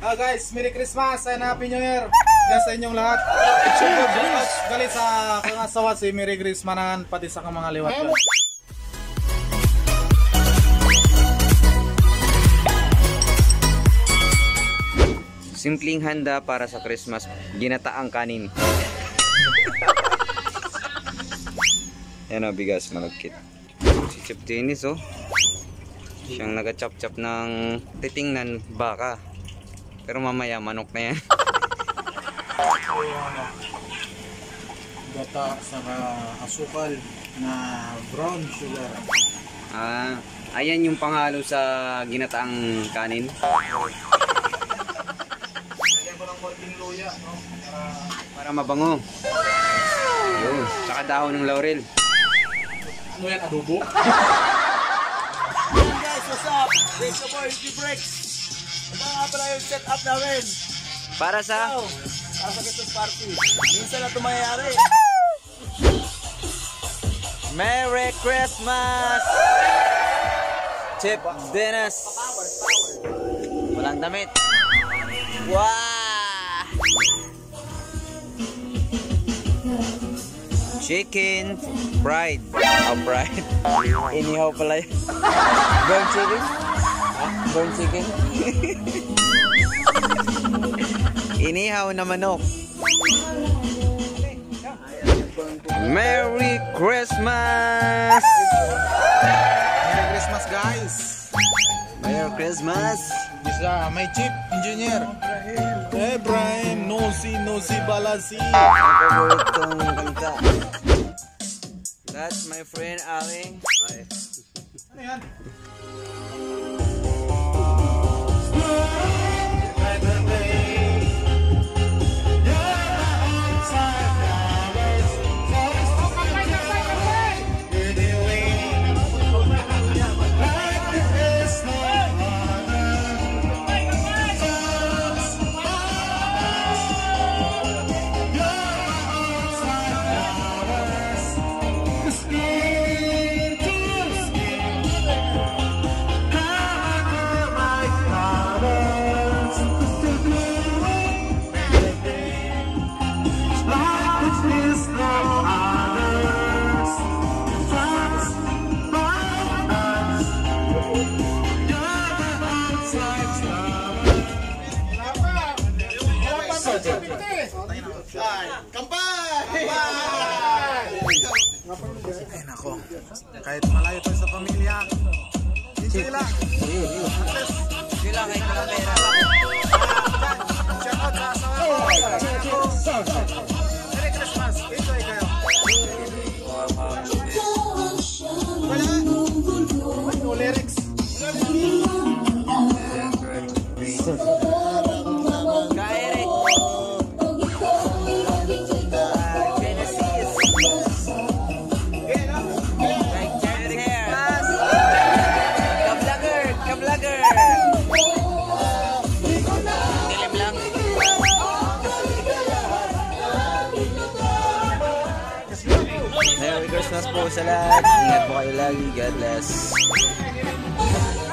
Guys, Merry Christmas and Happy New Year. Yan sa inyong lahat. Galit sa kung asawa si Merry Christmas pati sa mga liwat. Simpleng handa para sa Christmas, ginataang kanin. Yan o, bigas, malagkit. Si Chip Dennis, oh. Siyang nagachap-chap ng titingnan baka. Pero mamaya, manok na yan. Gata sa asukal na brown sugar. Ayan yung panghalo sa ginataang kanin. Luya, no? Para mabango. Yun, saka dahon ng laurel. Ano yan, adobo? Hey guys, what's up? It's your boy, G-Brex. Ito nga pala yung setup namin. Para sa? Para sa Christmas party. Minsan na ito mangyayari. Merry Christmas! Chip Dennis. Walang damit. Wow! Chicken fried. Oh, fried. Inihaw pala yun. Burnt chicken? Burnt chicken? Inihaw na manok. Merry Christmas! Merry Christmas, guys! Merry Christmas! Bisa, may Chief Engineer. Ibrahim, Nosi Balasi. Ang paboritong kanta. That's my friend Ali. Ano yan? Ay nako, kahit malayo tayo sa pamilya, hindi lang. Hindi lang ay kalamera. Shout out sa asawa ko. Merry Christmas, enjoy kayo. Ano lyrics? Ka-Eric. Merry Christmas po sa lahat. Ingat po kayo lagi. God bless.